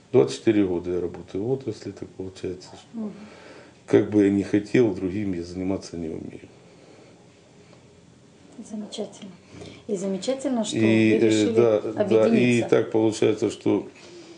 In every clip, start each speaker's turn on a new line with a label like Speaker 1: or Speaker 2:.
Speaker 1: 24 года я работаю в отрасли, так получается, что как бы я ни хотел, другим я заниматься не умею.
Speaker 2: Замечательно. И замечательно, что
Speaker 1: И,
Speaker 2: вы решили
Speaker 1: да,
Speaker 2: объединиться.
Speaker 1: и так получается, что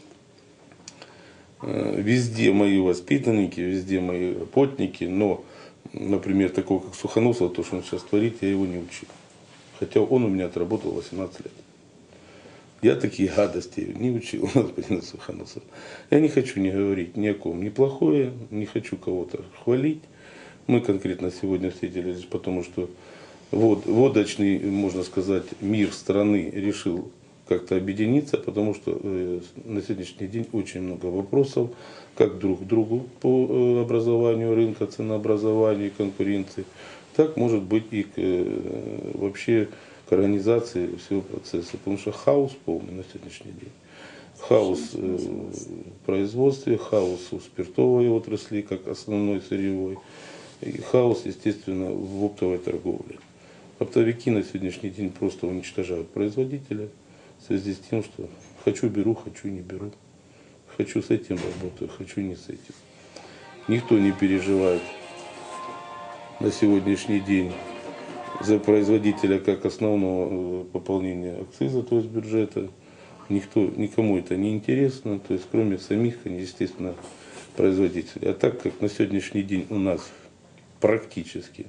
Speaker 1: везде мои воспитанники, везде мои работники, но, например, такого как Сухоносов, то, что он сейчас творит, я его не учил. Хотя он у меня отработал 18 лет. Я такие гадости не учил, господин Сухоносов. Я не хочу не говорить ни о ком ни плохое, не хочу кого-то хвалить. Мы конкретно сегодня встретились, потому что водочный, можно сказать, мир страны решил как-то объединиться, потому что на сегодняшний день очень много вопросов, как друг к другу по образованию рынка, ценообразованию и конкуренции, так может быть и вообще к организации всего процесса, потому что хаос полный на сегодняшний день. Хаос в производстве, хаос у спиртовой отрасли, как основной сырьевой, и хаос, естественно, в оптовой торговле. Оптовики на сегодняшний день просто уничтожают производителя в связи с тем, что хочу беру, хочу не беру, хочу с этим работаю, хочу не с этим. Никто не переживает на сегодняшний день за производителя как основного пополнения акциза, то есть бюджета. Никому это не интересно, то есть кроме самих, естественно, производителей. А так как на сегодняшний день у нас практически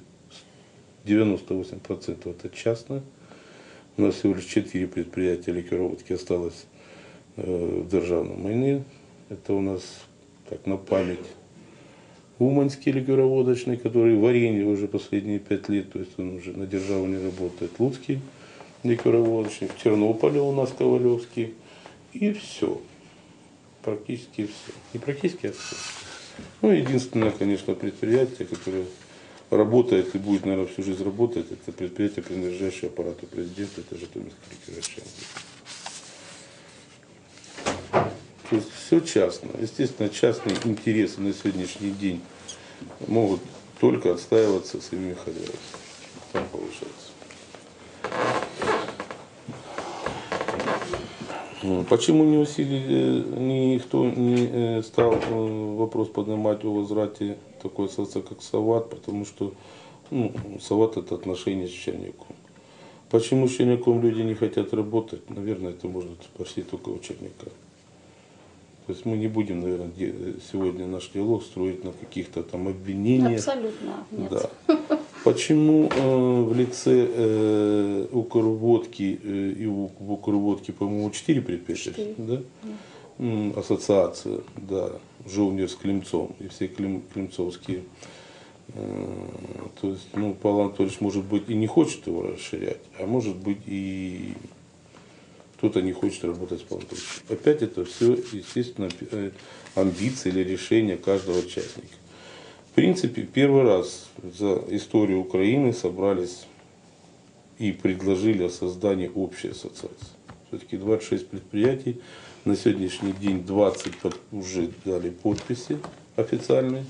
Speaker 1: 98% это частное, у нас всего лишь 4 предприятия ликероводки осталось в державном майне. Это у нас, так на память, Уманский ликероводочный, который в Арене уже последние 5 лет, то есть он уже на державу не работает. Луцкий ликероводочный, в Тернополе у нас Ковалевский. И все. Практически все. Не практически, а все. Ну, единственное, конечно, предприятие, которое работает и будет, наверное, всю жизнь работать, это предприятие, принадлежащее аппарату президента, это Житомирский ликероводочный. То есть все частно. Естественно, частные интересы на сегодняшний день могут только отстаиваться самими хозяевами. Так получается. Почему не усилили, никто не стал вопрос поднимать о возврате такой ассоциации, как САВАТ, потому что САВАТ это отношение с Черняком. Почему с Черняком люди не хотят работать? Наверное, это можно спросить только у Черняка. То есть мы не будем, наверное, сегодня наш диалог строить на каких-то там обвинениях.
Speaker 2: Абсолютно нет.
Speaker 1: Да. Почему в лице Укрводки и в Укрводке, по-моему, 4 предприятия, да? Ассоциация, да, Жовнир с Климцом и все климцовские. То есть, Павел Анатольевич, может быть, и не хочет его расширять, а может быть, и кто-то не хочет работать с Павлом Анатольевичем. Опять это все, естественно, амбиции или решения каждого участника. В принципе, первый раз за историю Украины собрались и предложили о создании общей ассоциации. Все-таки 26 предприятий, на сегодняшний день 20 уже дали подписи официальные.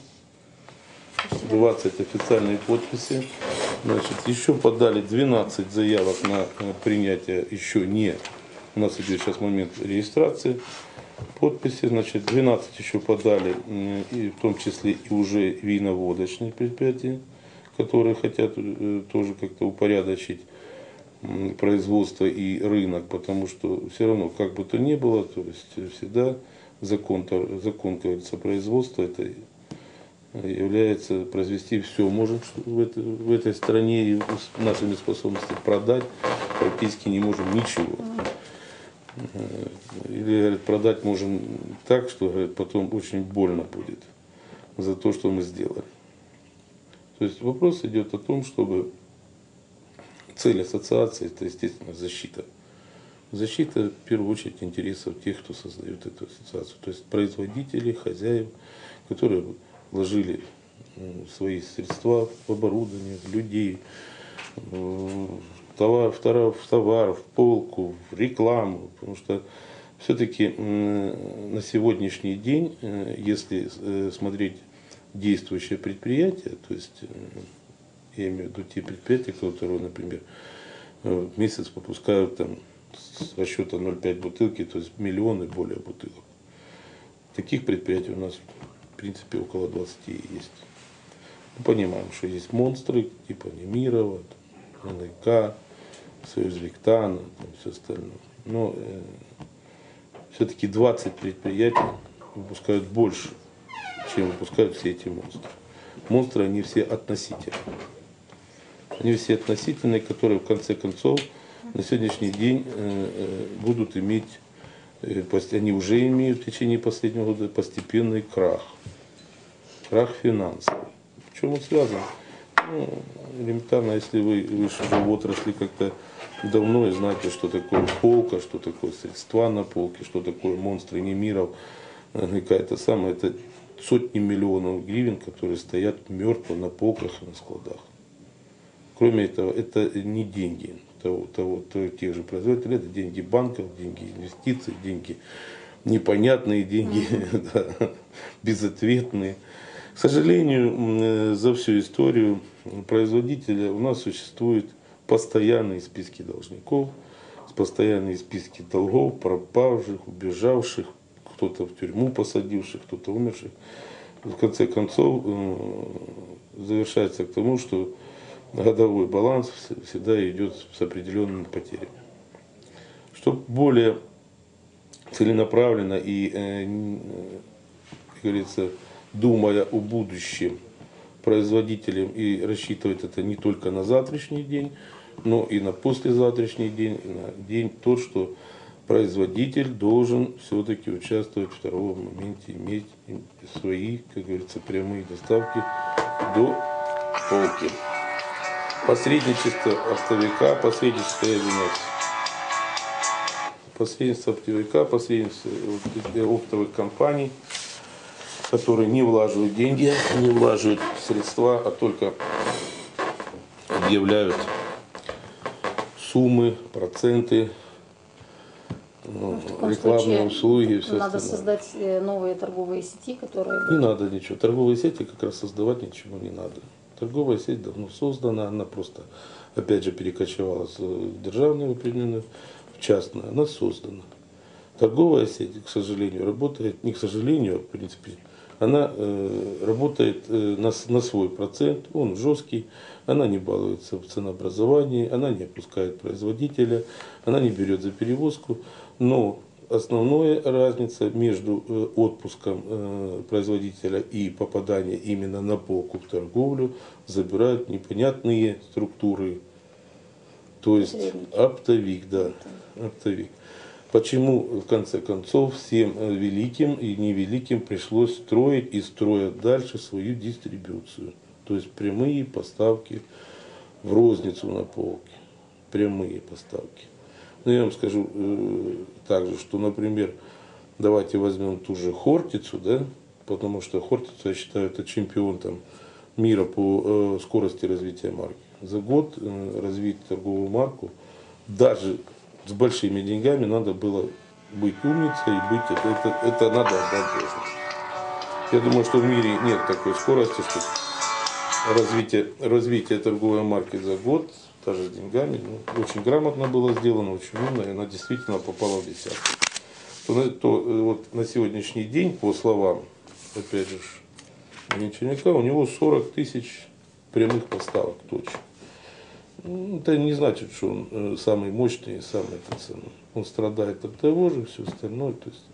Speaker 1: 20 официальные подписи. Значит, еще подали 12 заявок на принятие, еще не. У нас идет сейчас момент регистрации подписи. Значит, 12 еще подали, и в том числе и уже виноводочные предприятия, которые хотят тоже как-то упорядочить производство и рынок, потому что все равно, как бы то ни было, то есть всегда закон, как говорится, производства это является произвести все можем в этой стране и с нашими способностями продать практически не можем ничего. Или говорят, продать можем так, что говорят, потом очень больно будет за то, что мы сделали. То есть вопрос идет о том, чтобы цель ассоциации это, естественно, защита. Защита, в первую очередь, интересов тех, кто создает эту ассоциацию. То есть производители, хозяев, которые вложили свои средства в оборудование, в людей, в товар, в полку, в рекламу. Потому что все-таки на сегодняшний день, если смотреть действующие предприятия, то есть я имею в виду те предприятия, которые, например, в месяц выпускают там, с расчета 0,5 бутылки, то есть миллионы более бутылок. Таких предприятий у нас, в принципе, около 20 есть. Мы понимаем, что есть монстры, типа Немирова, НЛК, Союзлектана, все остальное. Но все-таки 20 предприятий выпускают больше, чем выпускают все эти монстры. Монстры, они все относительные. Они все относительные, которые в конце концов на сегодняшний день будут иметь, они уже имеют в течение последнего года постепенный крах. Крах финансовый. В чем он связан? Ну, элементарно, если вы вышли в отрасли как-то давно и знаете, что такое полка, что такое средства на полке, что такое монстры Немиров, какая-то самая, это сотни миллионов гривен, которые стоят мертво на полках и на складах. Кроме этого, это не деньги тех же производителей, это деньги банков, деньги инвестиций, деньги непонятные, деньги безответные. К сожалению, за всю историю производителя у нас существуют постоянные списки должников, постоянные списки долгов, пропавших, убежавших, кто-то в тюрьму посадивших, кто-то умерших. В конце концов, завершается к тому, что годовой баланс всегда идет с определенными потерями. Чтобы более целенаправленно и, как говорится, думая о будущем производителям и рассчитывать это не только на завтрашний день, но и на послезавтрашний день, и на день тот, что производитель должен все-таки участвовать в втором моменте, иметь свои, как говорится, прямые доставки до полки. Посредничество оптовика, посредничество оптовика, посредничество оптовых компаний, которые не влаживают деньги, не влаживают средства, а только объявляют суммы, проценты, рекламные услуги. Все
Speaker 2: надо
Speaker 1: остальное.
Speaker 2: создать новые торговые сети, которые...
Speaker 1: Не надо ничего. Торговые сети как раз создавать ничего не надо. Торговая сеть давно создана, она просто, опять же, перекочевала с державной определенной в частную, она создана. Торговая сеть, к сожалению, работает, не к сожалению, а в принципе, она работает на свой процент, он жесткий, она не балуется в ценообразовании, она не опускает производителя, она не берет за перевозку, но основная разница между отпуском производителя и попаданием именно на полку в торговлю забирают непонятные структуры, то есть оптовик, да, оптовик. Почему, в конце концов, всем великим и невеликим пришлось строить и строят дальше свою дистрибуцию, то есть прямые поставки в розницу на полке, прямые поставки. Но я вам скажу также, что, например, давайте возьмем ту же Хортицу, да, потому что Хортицу, я считаю, это чемпион там, мира по скорости развития марки. За год развить торговую марку, даже с большими деньгами, надо было быть умницей и быть, это надо отдать должность. Я думаю, что в мире нет такой скорости, что развитие торговой марки за год, даже с деньгами, очень грамотно было сделано, очень умно, и она действительно попала в десятку. Вот на сегодняшний день, по словам, опять же, Гончаренка, у него 40 тысяч прямых поставок точно. Это не значит, что он самый мощный и самый ценный. Он страдает от того же, все остальное. То есть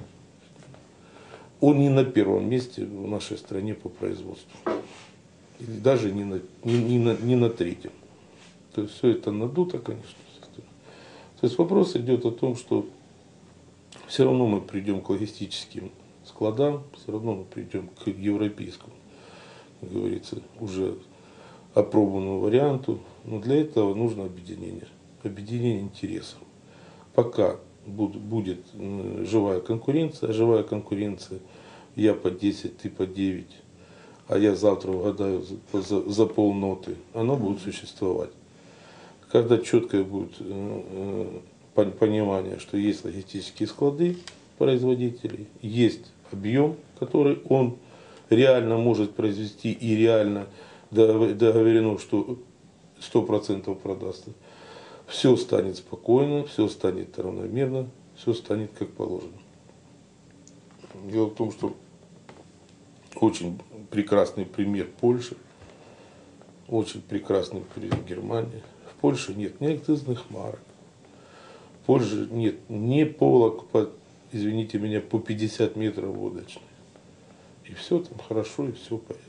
Speaker 1: он не на первом месте в нашей стране по производству. Или даже не на третьем. То есть все это надуто, конечно. То есть вопрос идет о том, что все равно мы придем к логистическим складам, все равно мы придем к европейскому, как говорится, уже опробованному варианту. Но для этого нужно объединение интересов. Пока будет живая конкуренция, я по 10, ты по 9, а я завтра угадаю за полноты, оно будет существовать. Когда четкое будет понимание, что есть логистические склады производителей, есть объем, который он реально может произвести и реально договорено, что 100% продастся, все станет спокойно, все станет равномерно, все станет как положено. Дело в том, что очень прекрасный пример Польши, очень прекрасный пример Германии. В Польше нет ни акцизных марок, в Польше нет ни полок, извините меня, по 50 метров водочной. И все там хорошо, и все в порядке.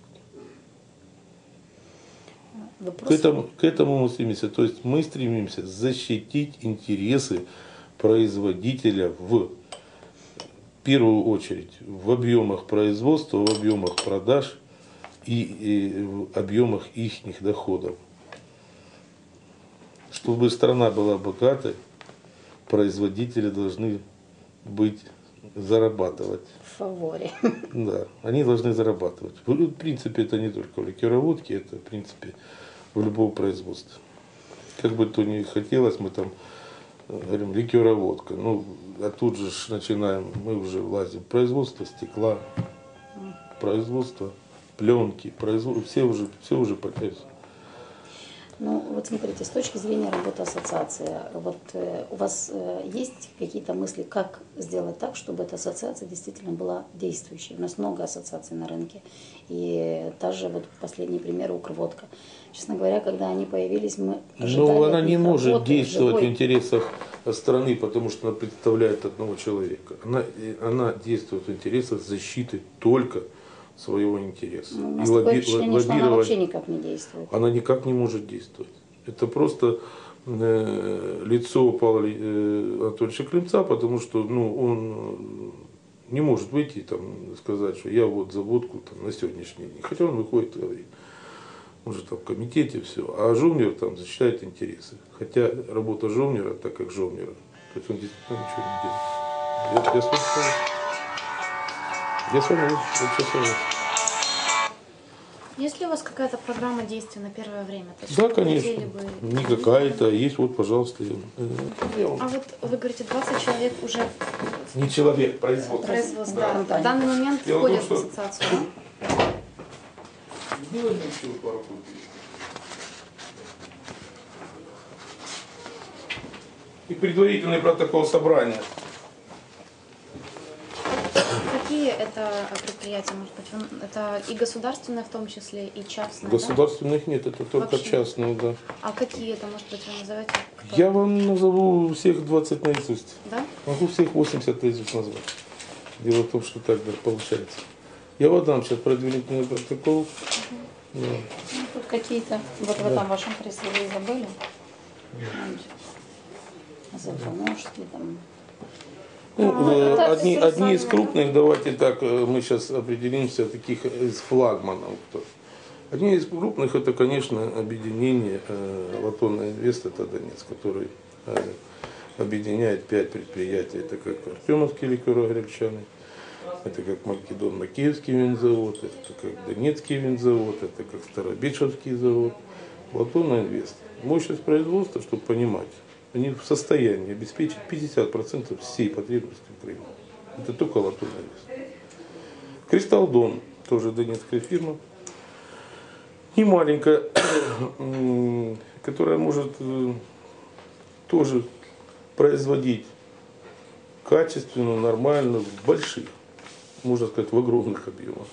Speaker 1: К этому мы стремимся. То есть мы стремимся защитить интересы производителя в первую очередь в объемах производства, в объемах продаж и в объемах их доходов. Чтобы страна была богатой, производители должны зарабатывать.
Speaker 2: В фаворе.
Speaker 1: Да, они должны зарабатывать. В принципе, это не только в ликероводке, это в принципе в любом производстве. Как бы то ни хотелось, мы там говорим ликероводка. Ну, а тут же начинаем, мы уже влазим в производство стекла, производство пленки, все уже пытаются.
Speaker 2: Ну, вот смотрите, с точки зрения работы ассоциации, вот у вас есть какие-то мысли, как сделать так, чтобы эта ассоциация действительно была действующей? У нас много ассоциаций на рынке, и даже вот последний пример Укрводка. Честно говоря, когда они появились, мы ожидали.
Speaker 1: Но она не может
Speaker 2: работы,
Speaker 1: действовать
Speaker 2: живой.
Speaker 1: в интересах страны, потому что она представляет одного человека. Она действует в интересах защиты только своего интереса.
Speaker 2: У нас такое впечатление, что она вообще никак не действует.
Speaker 1: Она никак не может действовать. Это просто лицо Павла Анатольевича Климца, потому что он не может выйти и сказать, что я вот за водку на сегодняшний день. Хотя он выходит и говорит, он же там в комитете все, а Жовнер там защищает интересы. Хотя работа Жовнера, так как Жовнера, то есть он действительно ничего не делает. Я с вами вообще согласен.
Speaker 3: Есть ли у вас какая-то программа действий на первое время?
Speaker 1: Да, конечно. Не какая-то, есть, вот, пожалуйста.
Speaker 3: А вот вы говорите, 20 человек уже
Speaker 1: Не человек, производство.
Speaker 3: производство.
Speaker 2: Да.
Speaker 3: Да. В данный момент
Speaker 1: Дело в том,
Speaker 3: входят в
Speaker 1: что-
Speaker 3: ассоциацию, да?
Speaker 1: Сделаем еще пару копий. И предварительный протокол собрания.
Speaker 3: Какие это предприятия, может быть? Это и государственное в том числе, и частное,
Speaker 1: Государственных нет, это только
Speaker 3: Вообще?
Speaker 1: частные, да.
Speaker 3: да? А какие это, может быть, вы назовете? Кто?
Speaker 1: Я вам назову всех 20 наизусть.
Speaker 3: Да?
Speaker 1: Могу всех 80 наизусть назвать. Дело в том, что так получается. Я вам дам сейчас предварительный протокол. Да.
Speaker 2: Ну, тут какие-то, вот в этом вашем пресс-релизе были. Заволжский там.
Speaker 3: это
Speaker 1: Одни
Speaker 3: социальные,
Speaker 1: из крупных, давайте так, мы сейчас определимся, таких из флагманов. Одни из крупных, это, конечно, объединение Латунный Инвест, это Донецк, который объединяет 5 предприятий. Это как Артемовский ликеро-гречаны, это как Македонно-Киевский винзавод, это как Донецкий винзавод, это как Старобечевский завод. Латунный Инвест. Мощность производства, чтобы понимать, они в состоянии обеспечить 50% всей потребности Украины. Это только Латунный Инвест. Кристалдон, тоже донецкая фирма, не маленькая, которая может тоже производить качественно, нормально, в больших, можно сказать, в огромных объемах.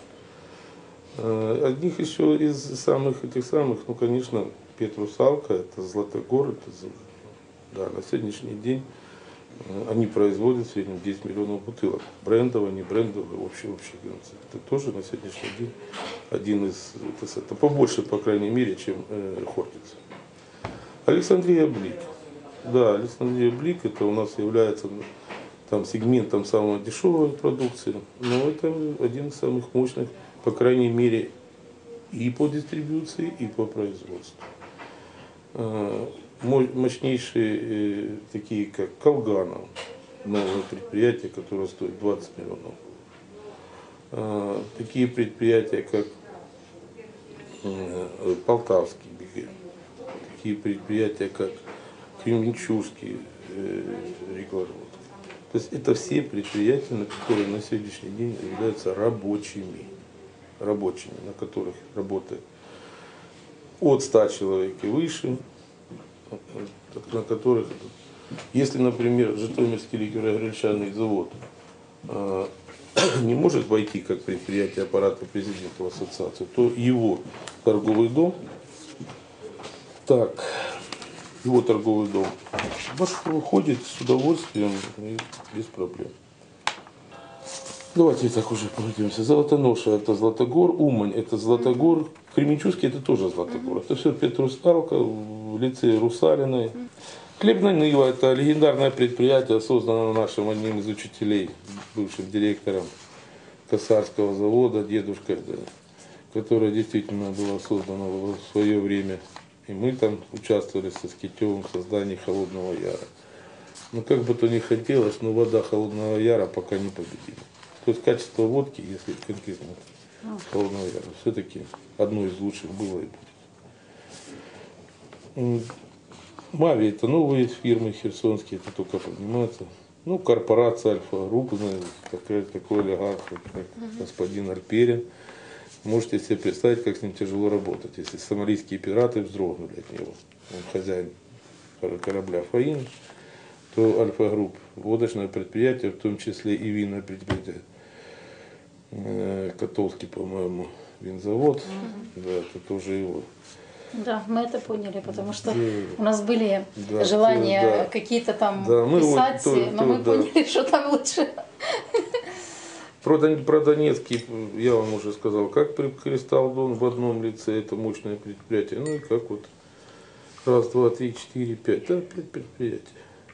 Speaker 1: Одних еще из этих самых, ну, конечно, Петрусалка, это Златогор, да, на сегодняшний день они производят в среднем 10 миллионов бутылок. Брендовые, не брендовые, общие концепты. Это тоже на сегодняшний день один из, это побольше, по крайней мере, чем Хортица. Александрия Блик. Да, Александрия Блик, это у нас является там сегментом самой дешевой продукции, но это один из самых мощных, по крайней мере, и по дистрибуции, и по производству. Мощнейшие, такие как Колганов, новое предприятие, которое стоит 20 миллионов. Такие предприятия, как Полтавский БГ, такие предприятия, как Кременчугский Рекорд. То есть это все предприятия, которые на сегодняшний день являются рабочими, на которых работает от 100 человек и выше, на которых, если, например, Житомирский ликеро-гречаный завод не может войти как предприятие аппарата президента в ассоциацию, то его торговый дом, его торговый дом выходит с удовольствием и без проблем. Давайте так уже пройдемся. Золотоноша – это Златогор, Умань – это Златогор, Кременчугский – это тоже Златогор. Это все Петрусалка в лице Русалиной. Хлебная Нива – это легендарное предприятие, созданное нашим одним из учителей, бывшим директором Косарского завода, дедушкой, да, которое действительно было создано в свое время. И мы там участвовали со Скитевым в создании Холодного Яра. Но как бы то ни хотелось, но вода Холодного Яра пока не победила. То есть качество водки, если конкретно Холодного Яра, все-таки одно из лучших было и будет. Мави – это новые фирмы херсонские, это только подниматься. Ну, корпорация Альфа-Групп, такой олигарх, как господин Альперин. Можете себе представить, как с ним тяжело работать, если сомалийские пираты вздрогнули от него. Он хозяин корабля «Фаин», то Альфа-Групп, водочное предприятие, в том числе и винное предприятие, Котовский, по-моему, винзавод, да, это тоже его.
Speaker 2: Да, мы это поняли, потому что у нас были желания какие-то там писать, но мы поняли, что там лучше.
Speaker 1: Про Донецкий я вам уже сказал, как Кристалл Дон в одном лице, это мощное предприятие, ну и как вот раз, два, три, четыре, пять, да, 5 предприятий.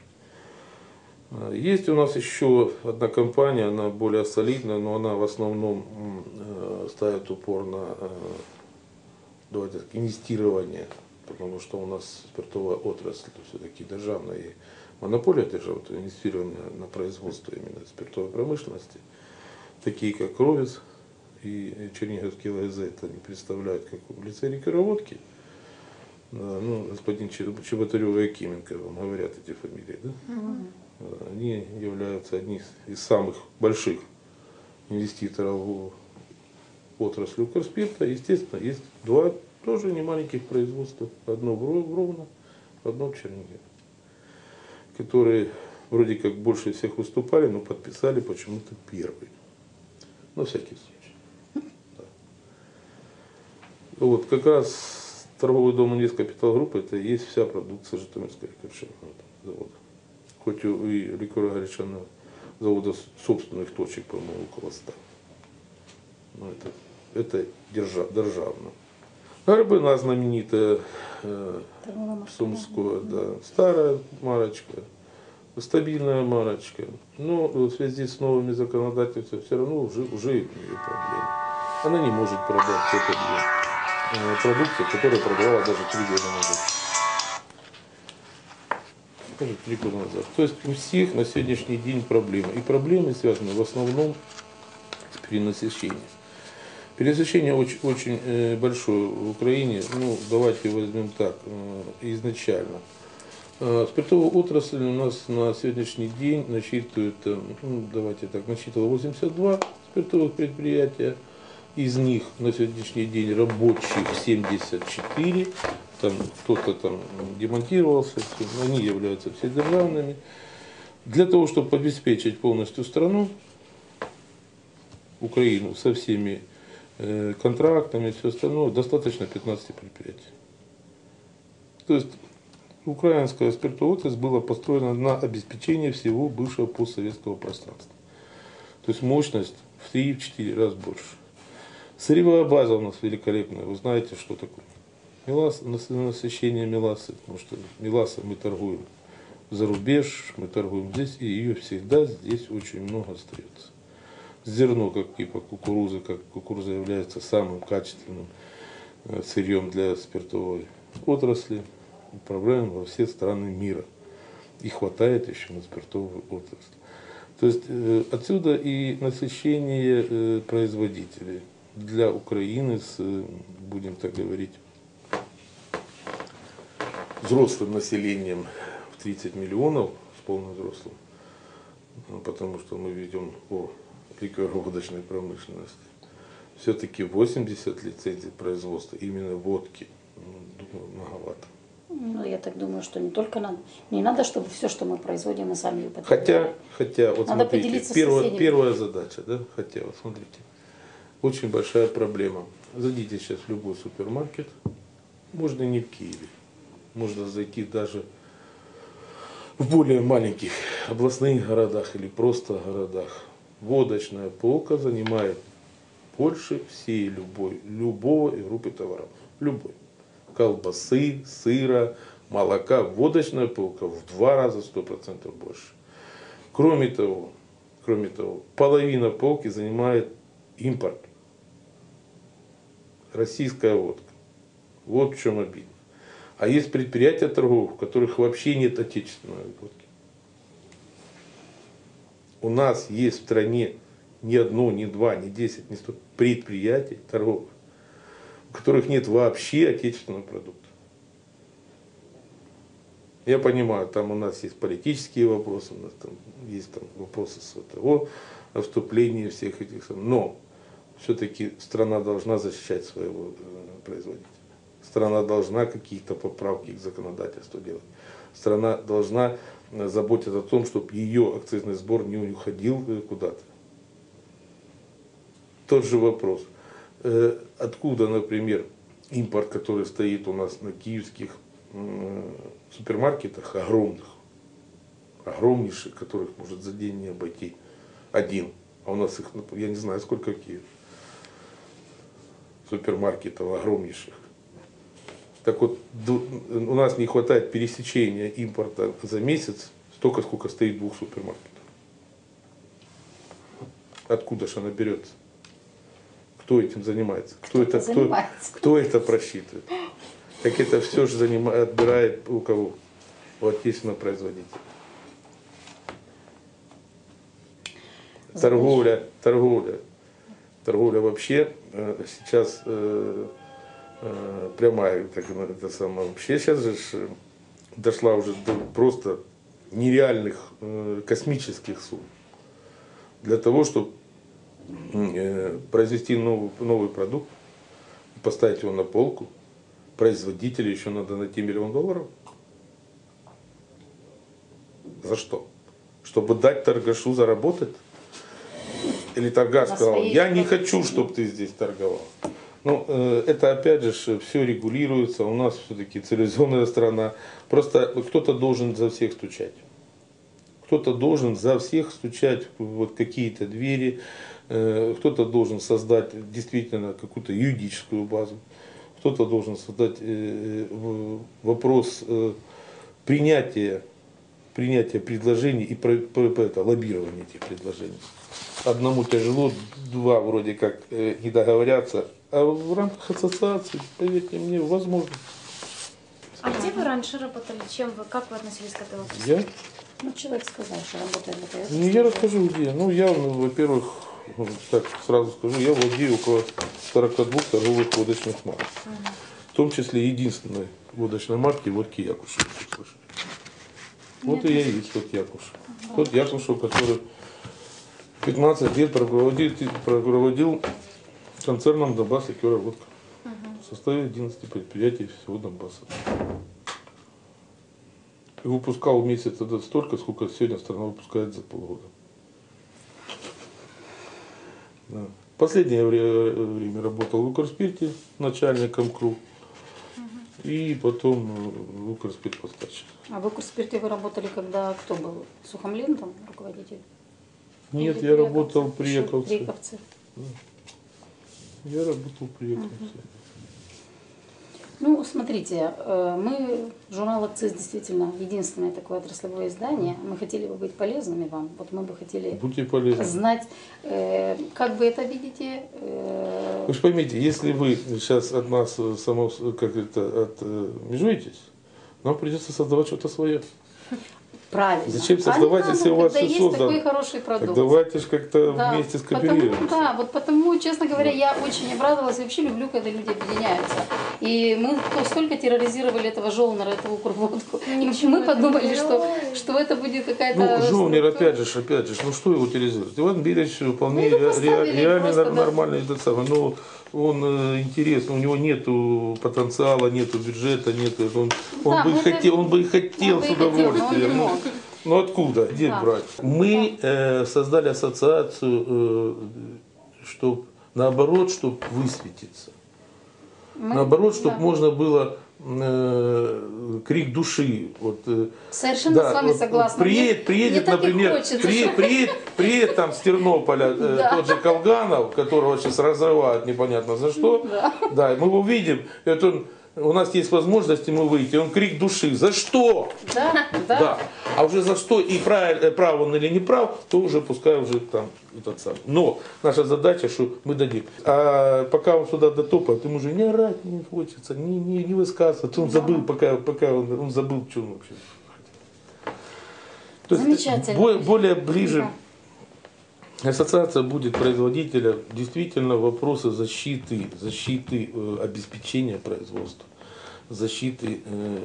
Speaker 1: Есть у нас еще одна компания, она более солидная, но она в основном ставит упор на инвестирование, потому что у нас спиртовая отрасль все-таки державная, и монополия державы, то инвестирование на производство именно спиртовой промышленности, такие как Ровец и Черниговский ЛСЗ, это они представляют как в лице ликероводки. Ну, господин Чеботарев и Акименко вам говорят эти фамилии, да? Они являются одним из самых больших инвеститоров в отрасль Укрспирта. Естественно, есть два тоже немаленьких производства. Одно в Ровно, одно в Чернигове, которые вроде как больше всех выступали, но подписали почему-то первый. На всякий случай. Да. Вот как раз торговый дом Инвесткапитал Групп это и есть вся продукция Житомирского ликерного завода. Хоть и ликеро-горячего завода собственных точек, по-моему, около 100. Но это державно. Горбына знаменитая, Сумская, да, старая марочка, стабильная марочка. Но в связи с новыми законодательствами все равно уже имеет проблемы. Она не может продать тот объем продукции, которую продавала даже 3 года назад. Даже 3 года назад. То есть у всех на сегодняшний день проблемы. И проблемы связаны в основном с перенасыщением. Перенасыщение очень большое в Украине. Ну, давайте возьмем так, изначально. Спиртовая отрасль у нас на сегодняшний день насчитывает, ну, давайте так, насчитывала 82 спиртовых предприятия. Из них на сегодняшний день рабочих 74. Там кто-то там демонтировался, они являются вседержавными. Для того, чтобы обеспечить полностью страну, Украину, со всеми контрактами и все остальное, достаточно 15 предприятий. То есть украинская спиртовая отрасль была построена на обеспечение всего бывшего постсоветского пространства. То есть мощность в 3-4 раза больше. Сырьевая база у нас великолепная. Вы знаете, что такое насыщение мелассы, потому что мелассой мы торгуем за рубеж, мы торгуем здесь, и ее всегда здесь очень много остается. Зерно, как типа кукурузы, как кукуруза является самым качественным сырьем для спиртовой отрасли, управляем во все страны мира. И хватает еще на спиртовую отрасль. То есть отсюда и насыщение производителей для Украины с, будем так говорить, взрослым населением в 30 миллионов, с полновзрослым, потому что мы ведем по ликероводочной промышленности. Все-таки 80 лицензий производства именно водки, думаю, многовато.
Speaker 2: Ну, я так думаю, что не только надо. Не надо, чтобы все, что мы производим, мы сами употребляем.
Speaker 1: Хотя вот
Speaker 2: Надо
Speaker 1: смотрите,
Speaker 2: поделиться с соседями.
Speaker 1: первая задача, да, хотя вот смотрите, очень большая проблема. Зайдите сейчас в любой супермаркет, можно не в Киеве, можно зайти даже в более маленьких областных городах или просто городах. Водочная полка занимает больше всей любого из группы товаров. Любой. Колбасы, сыра, молока. Водочная полка в 2 раза 100% больше. Кроме того, половина полки занимает импорт. Российская водка. Вот в чем обидно. А есть предприятия торговых, у которых вообще нет отечественной водки. У нас есть в стране ни одно, ни два, ни 10, ни 100 предприятий торговых, у которых нет вообще отечественного продукта. Я понимаю, там у нас есть политические вопросы, у нас там есть вопросы СВТО, о вступлении всех этих, но все-таки страна должна защищать своего производителя. Страна должна какие-то поправки к законодательству делать. Страна должна заботиться о том, чтобы ее акцизный сбор не уходил куда-то. Тот же вопрос. Откуда, например, импорт, который стоит у нас на киевских супермаркетах, огромнейших, которых может за день не обойти один. А у нас их, я не знаю, сколько в Киеве. Супермаркетов огромнейших. Так вот, у нас не хватает пересечения импорта за месяц столько, сколько стоит 2 супермаркетов. Откуда же она берется? Кто этим занимается? Кто это просчитывает? Так это все же отбирает у кого? У отечественного производителя. Торговля вообще сейчас прямая, это самое, вообще сейчас же дошла уже до просто нереальных космических сумм. Для того, чтобы произвести новый продукт, поставить его на полку, производителю еще надо найти $1 миллион. За что? Чтобы дать торгашу заработать? Или торгаш сказал, я не хочу, чтобы ты здесь торговал. Ну, это опять же все регулируется, у нас все-таки цивилизованная страна. Просто кто-то должен за всех стучать. Кто-то должен за всех стучать вот какие-то двери, кто-то должен создать действительно какую-то юридическую базу, кто-то должен создать вопрос принятия предложений и лоббирования этих предложений. Одному тяжело, 2 вроде как не договорятся, а в рамках ассоциации, поверьте мне, возможно.
Speaker 3: А где вы раньше работали? Как вы относились к этой области?
Speaker 1: Я?
Speaker 2: Ну, человек сказал, что работает в этой
Speaker 1: Ну, я расскажу, где. Ну, я, во-первых, так сразу скажу, я владею около 42 торговых водочных марок. В том числе единственной водочной марки водки Якушев. Вот и я и есть тот Якушев. Тот Якушев, который 15 лет проводил концерном Донбасс ликера водка. В составе 11 предприятий всего Донбасса. И выпускал в месяц столько, сколько сегодня страна выпускает за полгода. Да. Последнее время работал в Укрспирте начальником КРУ. И потом в Укрспиртпостаче.
Speaker 2: А в Укрспирте вы работали, когда кто был? Сухомлин там руководитель?
Speaker 1: Нет,
Speaker 2: Или
Speaker 1: я работал при
Speaker 2: Еще
Speaker 1: Яковце.
Speaker 2: Яковце.
Speaker 1: Да. Я работал при Яковце.
Speaker 2: Ну, смотрите, мы, журнал «Акциз» действительно единственное такое отраслевое издание. Мы хотели бы быть полезными вам. Вот мы бы хотели
Speaker 1: Будьте полезны.
Speaker 2: знать, как вы это видите.
Speaker 1: Вы же поймите, если вы сейчас от нас отмежуетесь, нам придется создавать что-то свое.
Speaker 2: Правильно.
Speaker 1: Зачем создавать, если у вас
Speaker 2: когда
Speaker 1: все
Speaker 2: есть
Speaker 1: создано?
Speaker 2: такой хороший продукт.
Speaker 1: Так давайте же как-то
Speaker 2: Да,
Speaker 1: вместе скооперируемся.
Speaker 2: потому, честно говоря, я очень обрадовалась. И вообще люблю, когда люди объединяются. И мы столько терроризировали этого Жолнера, эту Укрводку.
Speaker 3: Ничего
Speaker 2: Мы подумали,
Speaker 3: не
Speaker 2: что это будет какая-то...
Speaker 1: Ну, Жолнер,
Speaker 2: структура.
Speaker 1: опять же, ну что его терроризирует? Иван Берич вполне
Speaker 2: Ну, его поставили
Speaker 1: реально
Speaker 2: просто, да.
Speaker 1: нормальный этот самый, но он интересный, у него нету потенциала, нету бюджета, нету,
Speaker 2: Да,
Speaker 1: он бы и хотел
Speaker 2: он бы
Speaker 1: с
Speaker 2: и хотел, но он не
Speaker 1: удовольствием.
Speaker 2: мог.
Speaker 1: Ну откуда? Где
Speaker 2: Да.
Speaker 1: брать? Мы создали ассоциацию, чтобы наоборот, чтобы высветиться. Наоборот, чтобы
Speaker 2: да.
Speaker 1: можно было крик души. Вот,
Speaker 2: Совершенно с вами согласна.
Speaker 1: Приедет,
Speaker 2: Мне так и
Speaker 1: например,
Speaker 2: хочется,
Speaker 1: приедет там с Тернополя тот же Колганов, которого сейчас разрывают непонятно за что. Да, мы его видим, это он, у нас есть возможность ему выйти, он крик души. За что?
Speaker 2: Да.
Speaker 1: Да. А уже за что и прав он или не прав, то уже пускай уже там этот самый. Но наша задача, что мы дадим. А пока он сюда дотопает, ему уже не орать не хочется, не высказываться. Он забыл, пока он забыл, что он вообще хотел. То есть
Speaker 2: Замечательно.
Speaker 1: более ближе ассоциация будет производителя действительно вопросы защиты обеспечения производства, защиты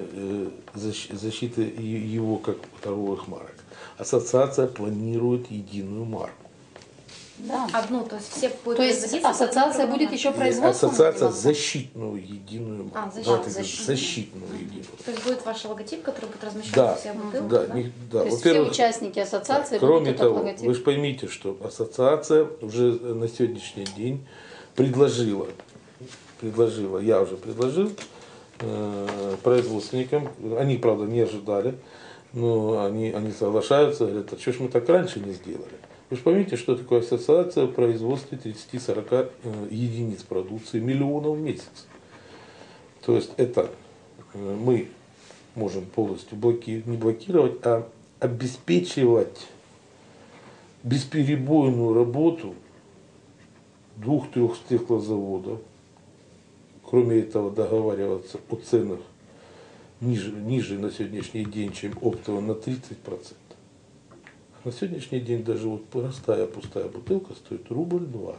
Speaker 1: его как торговых марок. Ассоциация планирует единую марку.
Speaker 2: Да.
Speaker 3: Одну, то есть все будут
Speaker 2: То есть
Speaker 3: производиться,
Speaker 2: ассоциация будет еще производством?
Speaker 1: Ассоциация
Speaker 2: заниматься?
Speaker 1: защитную единую марку. Защитную единую.
Speaker 3: То есть будет ваш логотип, который будет размещен
Speaker 1: Да,
Speaker 3: на всех бутылках?
Speaker 1: да,
Speaker 3: да?
Speaker 1: да.
Speaker 2: То есть все
Speaker 1: Во-первых,
Speaker 2: участники ассоциации
Speaker 1: кроме
Speaker 2: будут
Speaker 1: того,
Speaker 2: этот логотип.
Speaker 1: вы же поймите, что ассоциация уже на сегодняшний день предложила, я уже предложил производственникам, они, правда, не ожидали, но они соглашаются, говорят, а что ж мы так раньше не сделали? Вы же поймите, что такое ассоциация в производстве 30-40 единиц продукции, миллионов в месяц. То есть это мы можем полностью не блокировать, а обеспечивать бесперебойную работу 2-3 стеклозаводов. Кроме этого, договариваться о ценах ниже на сегодняшний день, чем оптово на 30%. На сегодняшний день даже вот простая пустая бутылка стоит рубль 20.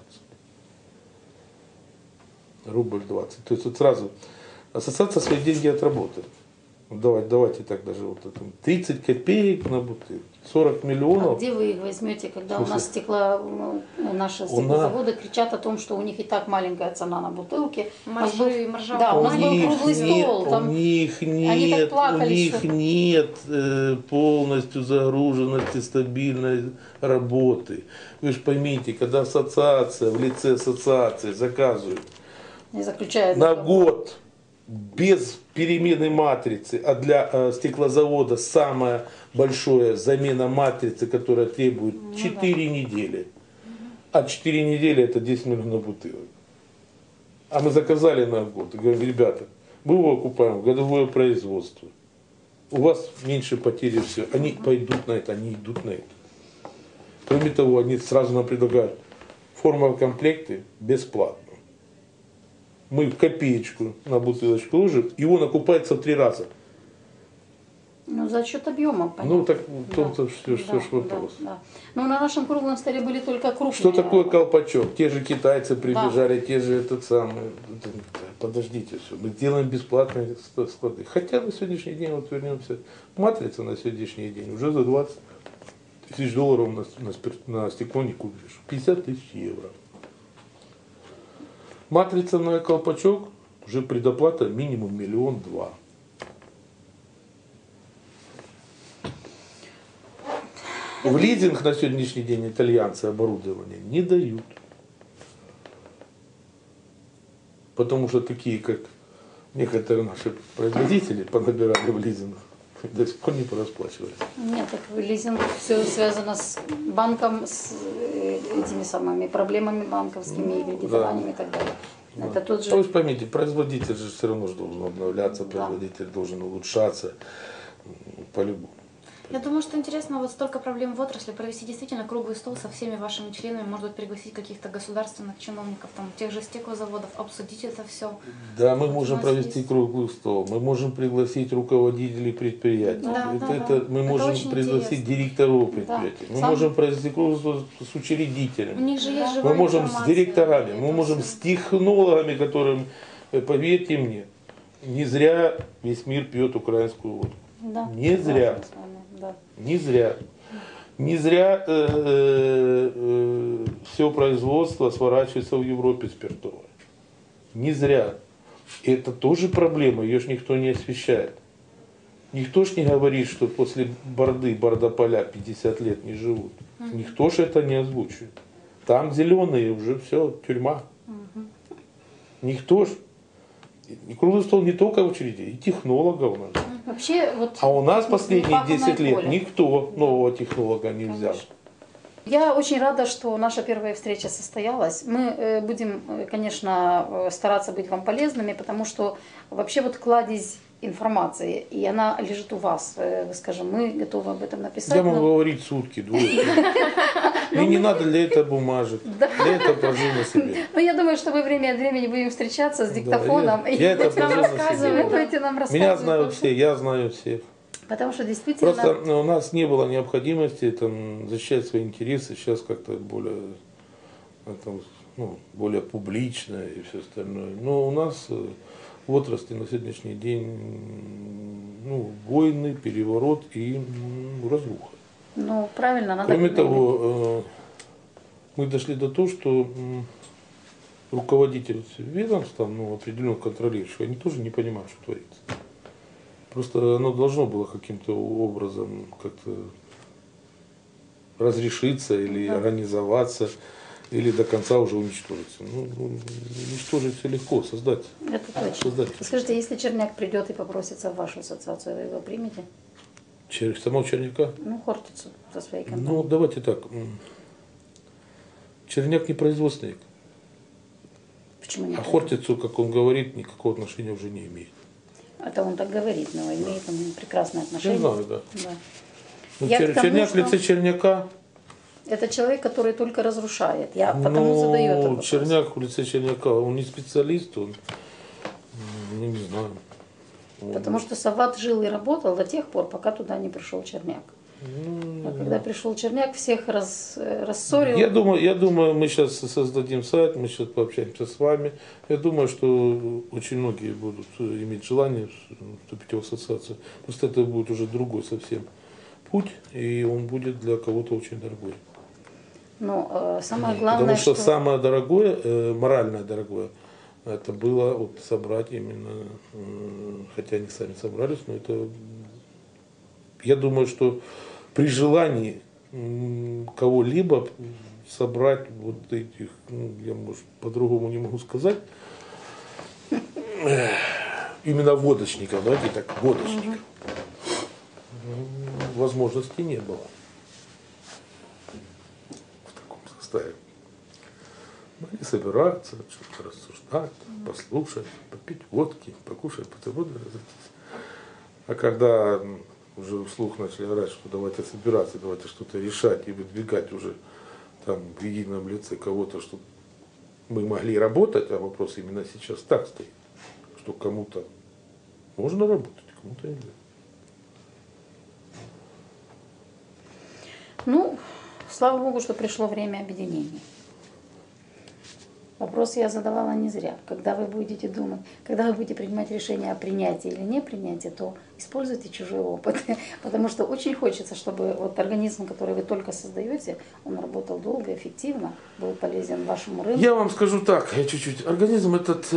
Speaker 1: Рубль 20. То есть вот сразу ассоциация свои деньги отработает. Давайте так даже вот это. 30 копеек на бутылке. 40 миллионов.
Speaker 2: А где вы их возьмете, когда у нас наши
Speaker 1: У нас-
Speaker 2: стеклозаводы кричат о том, что у них и так маленькая цена на бутылке.
Speaker 3: Маржа
Speaker 2: Да, у
Speaker 1: У
Speaker 2: нас был
Speaker 1: них
Speaker 2: круглый стол.
Speaker 1: нет,
Speaker 2: Там
Speaker 1: у них
Speaker 2: они так
Speaker 1: нет,
Speaker 2: плакали, что-
Speaker 1: полностью загруженности стабильной работы. Вы же поймите, когда ассоциация в лице ассоциации заказывает
Speaker 2: не заключают
Speaker 1: на
Speaker 2: договор.
Speaker 1: год без перемены матрицы, а для стеклозавода самая большая замена матрицы, которая требует 4 недели. А 4 недели это 10 миллионов бутылок. А мы заказали на год и говорим, ребята, мы его окупаем в годовое производство. У вас меньше потери все. Они пойдут на это, они идут на это. Кроме того, они сразу нам предлагают форма комплекты бесплатно. Мы копеечку на бутылочку ложим, и он окупается в 3 раза.
Speaker 2: Ну, за счет объема, понятно.
Speaker 1: Ну, так в том-то все ж вопрос.
Speaker 2: Да. Ну, на нашем круглом столе были только крупные.
Speaker 1: Что такое колпачок? Те же китайцы прибежали, те же этот самый. Подождите, все. Мы делаем бесплатные склады. Хотя на сегодняшний день, вот вернемся, матрица на сегодняшний день уже за 20 тысяч долларов на стекло не купишь. 50 тысяч евро. Матрица на колпачок уже предоплата минимум 1,2 миллиона. В лизинг на сегодняшний день итальянцы оборудование не дают. Потому что такие, как некоторые наши производители, понабирали в лизинг, до сих пор не порасплачивались.
Speaker 2: Нет, так лизинг все связано с банком, с этими самыми проблемами банковскими, и кредитованием и так далее. Это тот же...
Speaker 1: То есть поймите, производитель же все равно должен обновляться, производитель должен улучшаться по-любому.
Speaker 3: Я думаю, что интересно, вот столько проблем в отрасли, провести действительно круглый стол со всеми вашими членами, может быть, пригласить каких-то государственных чиновников, там, тех же стеклозаводов, обсудить это все.
Speaker 1: Да, мы
Speaker 3: Вот
Speaker 1: можем
Speaker 3: у нас
Speaker 1: провести
Speaker 3: есть.
Speaker 1: круглый стол, мы можем пригласить руководителей предприятий,
Speaker 3: Да,
Speaker 1: мы
Speaker 3: это
Speaker 1: можем
Speaker 3: очень
Speaker 1: пригласить
Speaker 3: интересно.
Speaker 1: директоров предприятий, мы
Speaker 2: Сам-
Speaker 1: можем провести круглый стол с
Speaker 3: У
Speaker 1: учредителями,
Speaker 3: них же есть
Speaker 1: мы
Speaker 3: живая
Speaker 1: можем с
Speaker 3: информация,
Speaker 1: директорами,
Speaker 3: это
Speaker 1: мы можем
Speaker 3: всё.
Speaker 1: с технологами, которым Поверьте мне, не зря весь мир пьет украинскую водку.
Speaker 2: Да.
Speaker 1: Не зря.
Speaker 2: Согласна с вами, да.
Speaker 1: Не зря. Не зря все производство сворачивается в Европе спиртовое. Не зря. И это тоже проблема, ее ж никто не освещает. Никто ж не говорит, что после бордополя 50 лет не живут. Никто ж это не озвучивает. Там зеленые, уже все, тюрьма. Никто ж. И круглый стол не только очереди, и технологов у нас.
Speaker 2: Вообще, вот,
Speaker 1: А у нас последние
Speaker 2: паханное
Speaker 1: 10 лет
Speaker 2: поле.
Speaker 1: никто нового технолога не взял.
Speaker 2: Конечно. Я очень рада, что наша первая встреча состоялась. Мы будем, конечно, стараться быть вам полезными, потому что вообще вот кладезь информации, и она лежит у вас. Скажем, мы готовы об этом написать.
Speaker 1: Я могу
Speaker 2: но-
Speaker 1: говорить сутки, двое. Мне не надо для этого бумажек. Для этого прожил на себе.
Speaker 2: Ну, я думаю, что мы время от времени будем встречаться с диктофоном.
Speaker 1: Да, я это
Speaker 2: будете нам
Speaker 1: прожил на
Speaker 2: рассказывать,
Speaker 1: себе.
Speaker 2: будете нам
Speaker 1: Меня
Speaker 2: рассказывать.
Speaker 1: знают все, я знаю всех.
Speaker 2: Потому что действительно...
Speaker 1: Просто у нас не было необходимости там, защищать свои интересы. Сейчас как-то более, там, более публично и все остальное. Но у нас в отрасли на сегодняшний день войны, переворот и разруха.
Speaker 2: Ну, правильно, надо...
Speaker 1: Кроме
Speaker 2: говорить.
Speaker 1: того, мы дошли до того, что руководитель ведомств, определенных контролирующих, они тоже не понимают, что творится. Просто оно должно было каким-то образом как-то разрешиться или организоваться, или до конца уже уничтожиться. Уничтожить все легко, создать.
Speaker 2: Это точно.
Speaker 1: Создать.
Speaker 2: Скажите, если Черняк придет и попросится в вашу ассоциацию, вы его примете?
Speaker 1: Самого Черняка?
Speaker 2: Ну, Хортицу со своей компанией.
Speaker 1: Давайте так. Черняк не производственник.
Speaker 2: Почему нет?
Speaker 1: А Хортицу, как он говорит, никакого отношения уже не имеет.
Speaker 2: Это он так говорит, но имеет он прекрасное отношение.
Speaker 1: Я знаю, да.
Speaker 2: Да. Я к тому,
Speaker 1: Черняк в
Speaker 2: что
Speaker 1: лице Черняка.
Speaker 2: это человек, который только разрушает. Я потому задаю этот вопрос.
Speaker 1: Черняк в лице Черняка, он не специалист, он, не знаю.
Speaker 2: Потому что Сават жил и работал до тех пор, пока туда не пришел Черняк. А когда пришел Черняк, всех рассорил.
Speaker 1: Я думаю, мы сейчас создадим сайт, мы сейчас пообщаемся с вами. Я думаю, что очень многие будут иметь желание вступить в ассоциацию. Просто это будет уже другой совсем путь, и он будет для кого-то очень дорогой.
Speaker 2: Но самое главное,
Speaker 1: Потому что самое дорогое, моральное дорогое, это было собрать именно, хотя они сами собрались, но это, я думаю, что при желании кого-либо собрать вот этих, я, может, по-другому не могу сказать, именно водочников, давайте так, водочников, возможности не было в таком составе. Могли собираться, что-то рассуждать, послушать, попить водки, покушать бутерброды, разойтись. А когда уже вслух начали орать, что давайте собираться, давайте что-то решать и выдвигать уже там в едином лице кого-то, чтобы мы могли работать, а вопрос именно сейчас так стоит, что кому-то можно работать, кому-то нельзя.
Speaker 2: Ну, слава Богу, что пришло время объединения. Вопрос я задавала не зря. Когда вы будете думать, когда вы будете принимать решение о принятии или не принятии, то используйте чужой опыт. Потому что очень хочется, чтобы вот организм, который вы только создаете, он работал долго, эффективно, был полезен вашему рынку.
Speaker 1: Я вам скажу так, я чуть-чуть. Организм этот,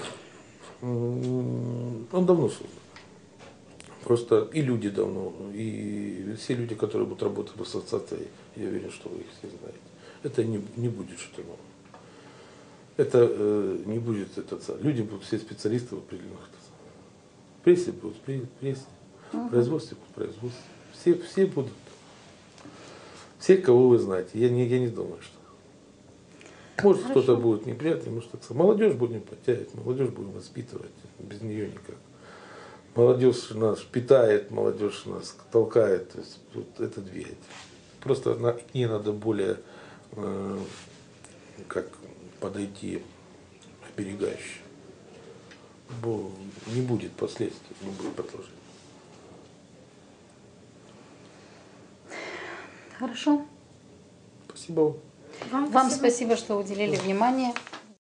Speaker 1: он давно создан. Просто и люди давно, и все люди, которые будут работать в ассоциации, я уверен, что вы их все знаете. Это не будет что-то новое. Это не будет люди будут все специалисты в определенных. В прессе будут прессе, в производстве будут производстве. Все будут. Все, кого вы знаете. Я не думаю, что. Может, кто-то будет неприятный, может, так. Молодежь будем подтягивать, молодежь будем воспитывать. Без нее никак. Молодежь нас питает, молодежь нас толкает. То есть вот это двигатель. Просто к ней надо более подойти оберегающе. Бо не будет последствий, не будет продолжения.
Speaker 2: Хорошо.
Speaker 1: Спасибо вам.
Speaker 2: Вам спасибо, что уделили внимание.